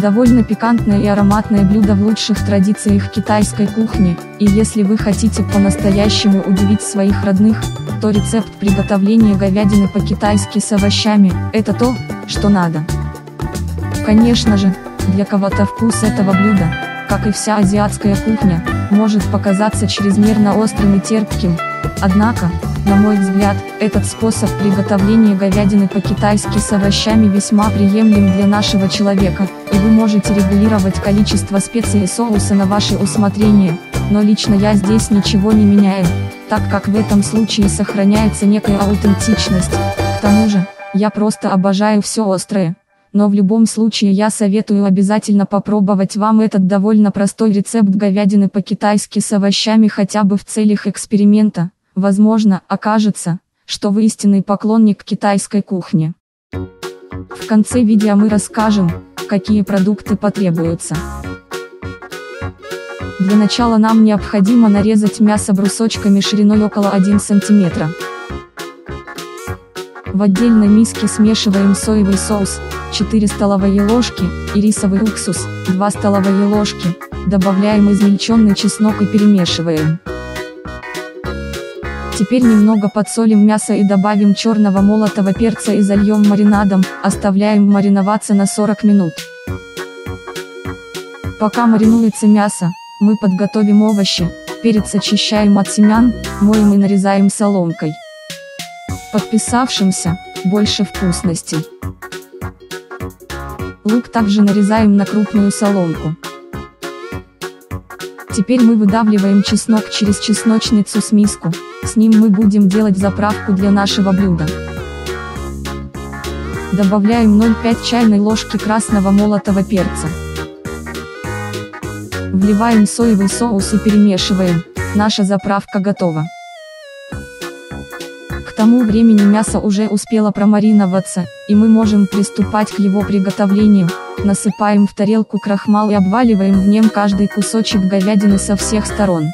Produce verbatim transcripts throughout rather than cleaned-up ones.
Довольно пикантное и ароматное блюдо в лучших традициях китайской кухни, и если вы хотите по-настоящему удивить своих родных, то рецепт приготовления говядины по-китайски с овощами – это то, что надо. Конечно же, для кого-то вкус этого блюда, как и вся азиатская кухня, может показаться чрезмерно острым и терпким, однако, на мой взгляд, этот способ приготовления говядины по-китайски с овощами весьма приемлем для нашего человека, и вы можете регулировать количество специй и соуса на ваше усмотрение, но лично я здесь ничего не меняю, так как в этом случае сохраняется некая аутентичность. К тому же, я просто обожаю все острое. Но в любом случае я советую обязательно попробовать вам этот довольно простой рецепт говядины по-китайски с овощами хотя бы в целях эксперимента. Возможно, окажется, что вы истинный поклонник китайской кухни. В конце видео мы расскажем, какие продукты потребуются. Для начала нам необходимо нарезать мясо брусочками шириной около одного сантиметра. В отдельной миске смешиваем соевый соус, четыре столовые ложки, и рисовый уксус, две столовые ложки, добавляем измельченный чеснок и перемешиваем. Теперь немного подсолим мясо и добавим черного молотого перца и зальем маринадом, оставляем мариноваться на сорок минут. Пока маринуется мясо, мы подготовим овощи, перец очищаем от семян, моем и нарезаем соломкой. Подписавшимся, больше вкусностей. Лук также нарезаем на крупную соломку. Теперь мы выдавливаем чеснок через чесночницу с миску, с ним мы будем делать заправку для нашего блюда. Добавляем ноль целых пять десятых чайной ложки красного молотого перца. Вливаем соевый соус и перемешиваем, наша заправка готова. К тому времени мясо уже успело промариноваться, и мы можем приступать к его приготовлению. Насыпаем в тарелку крахмал и обваливаем в нем каждый кусочек говядины со всех сторон.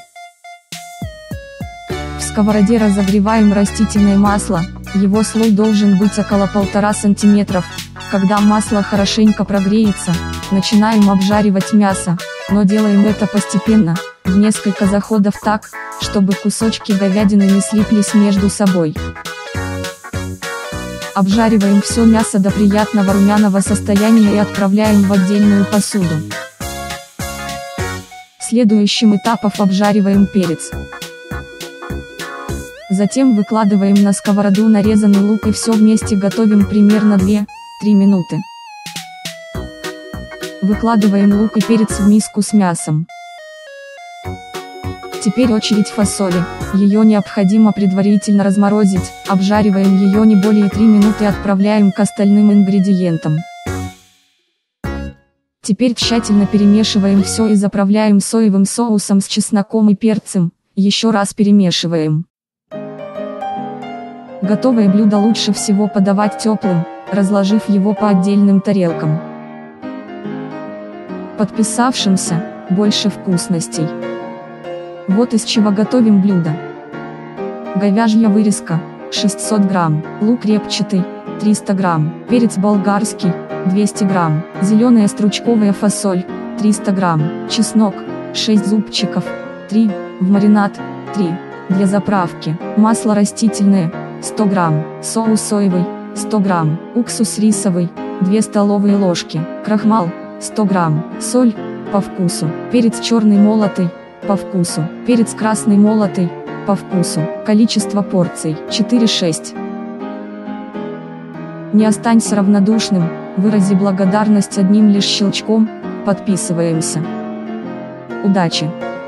В сковороде разогреваем растительное масло, его слой должен быть около полутора сантиметров. Когда масло хорошенько прогреется, начинаем обжаривать мясо, но делаем это постепенно, в несколько заходов так, чтобы кусочки говядины не слиплись между собой. Обжариваем все мясо до приятного румяного состояния и отправляем в отдельную посуду. Следующим этапом обжариваем перец. Затем выкладываем на сковороду нарезанный лук и все вместе готовим примерно две-три минуты. Выкладываем лук и перец в миску с мясом. Теперь очередь фасоли, ее необходимо предварительно разморозить, обжариваем ее не более трёх минут и отправляем к остальным ингредиентам. Теперь тщательно перемешиваем все и заправляем соевым соусом с чесноком и перцем, еще раз перемешиваем. Готовое блюдо лучше всего подавать теплым, разложив его по отдельным тарелкам. Подписавшимся, больше вкусностей. Вот из чего готовим блюдо. Говяжья вырезка, шестьсот грамм, лук репчатый, триста грамм, перец болгарский, двести грамм, зеленая стручковая фасоль, триста грамм, чеснок, шесть зубчиков, три, в маринад, три, для заправки, масло растительное, сто грамм, соус соевый, сто грамм, уксус рисовый, две столовые ложки, крахмал, сто грамм, соль, по вкусу, перец черный молотый, по вкусу, перец красный молотый, по вкусу, количество порций, четыре-шесть. Не останься равнодушным, вырази благодарность одним лишь щелчком, подписываемся. Удачи!